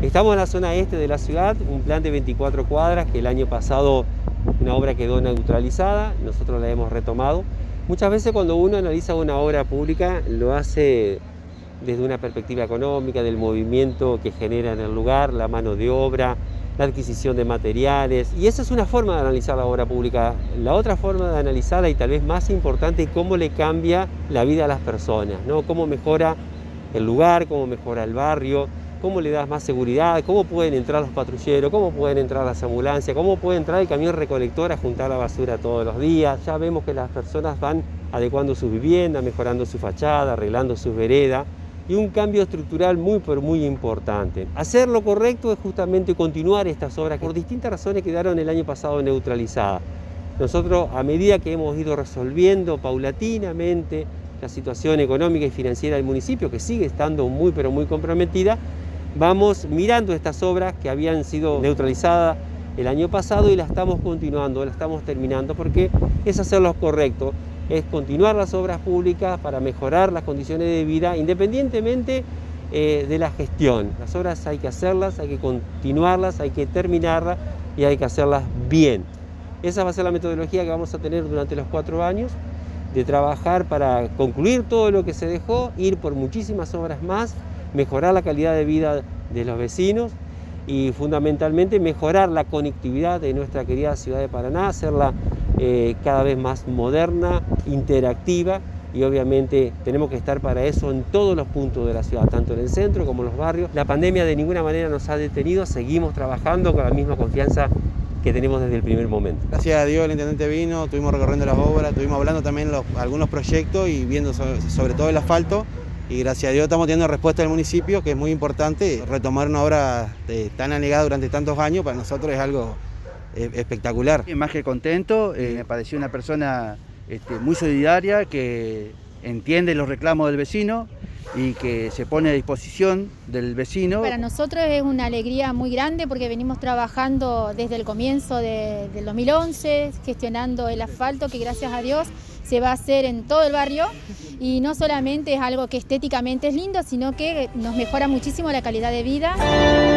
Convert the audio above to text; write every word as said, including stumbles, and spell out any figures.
Estamos en la zona este de la ciudad, un plan de veinticuatro cuadras que el año pasado una obra quedó neutralizada, nosotros la hemos retomado. Muchas veces cuando uno analiza una obra pública lo hace desde una perspectiva económica, del movimiento que genera en el lugar, la mano de obra, la adquisición de materiales, y esa es una forma de analizar la obra pública. La otra forma de analizarla, y tal vez más importante, es cómo le cambia la vida a las personas, ¿no? Cómo mejora el lugar, cómo mejora el barrio, cómo le das más seguridad, cómo pueden entrar los patrulleros, cómo pueden entrar las ambulancias, cómo puede entrar el camión recolector a juntar la basura todos los días. Ya vemos que las personas van adecuando su vivienda, mejorando su fachada, arreglando sus veredas, y un cambio estructural muy, pero muy importante. Hacer lo correcto es justamente continuar estas obras que por distintas razones quedaron el año pasado neutralizadas. Nosotros, a medida que hemos ido resolviendo paulatinamente la situación económica y financiera del municipio, que sigue estando muy, pero muy comprometida, vamos mirando estas obras que habían sido neutralizadas el año pasado y las estamos continuando, las estamos terminando, porque es hacer lo correcto, es continuar las obras públicas para mejorar las condiciones de vida independientemente eh, de la gestión. Las obras hay que hacerlas, hay que continuarlas, hay que terminarlas y hay que hacerlas bien. Esa va a ser la metodología que vamos a tener durante los cuatro años, de trabajar para concluir todo lo que se dejó, ir por muchísimas obras más, mejorar la calidad de vida de los vecinos y fundamentalmente mejorar la conectividad de nuestra querida ciudad de Paraná, hacerla eh, cada vez más moderna, interactiva, y obviamente tenemos que estar para eso en todos los puntos de la ciudad, tanto en el centro como en los barrios. La pandemia de ninguna manera nos ha detenido, seguimos trabajando con la misma confianza que tenemos desde el primer momento. Gracias a Dios el intendente vino, estuvimos recorriendo las obras, estuvimos hablando también los, algunos proyectos y viendo sobre, sobre todo el asfalto, y gracias a Dios estamos teniendo respuesta del municipio, que es muy importante. Retomar una obra de, tan anegada durante tantos años para nosotros es algo eh, espectacular. Más que contento, eh, me pareció una persona este, muy solidaria, que entiende los reclamos del vecino y que se pone a disposición del vecino. Para nosotros es una alegría muy grande porque venimos trabajando desde el comienzo de, del dos mil once, gestionando el asfalto que gracias a Dios se va a hacer en todo el barrio, y no solamente es algo que estéticamente es lindo, sino que nos mejora muchísimo la calidad de vida.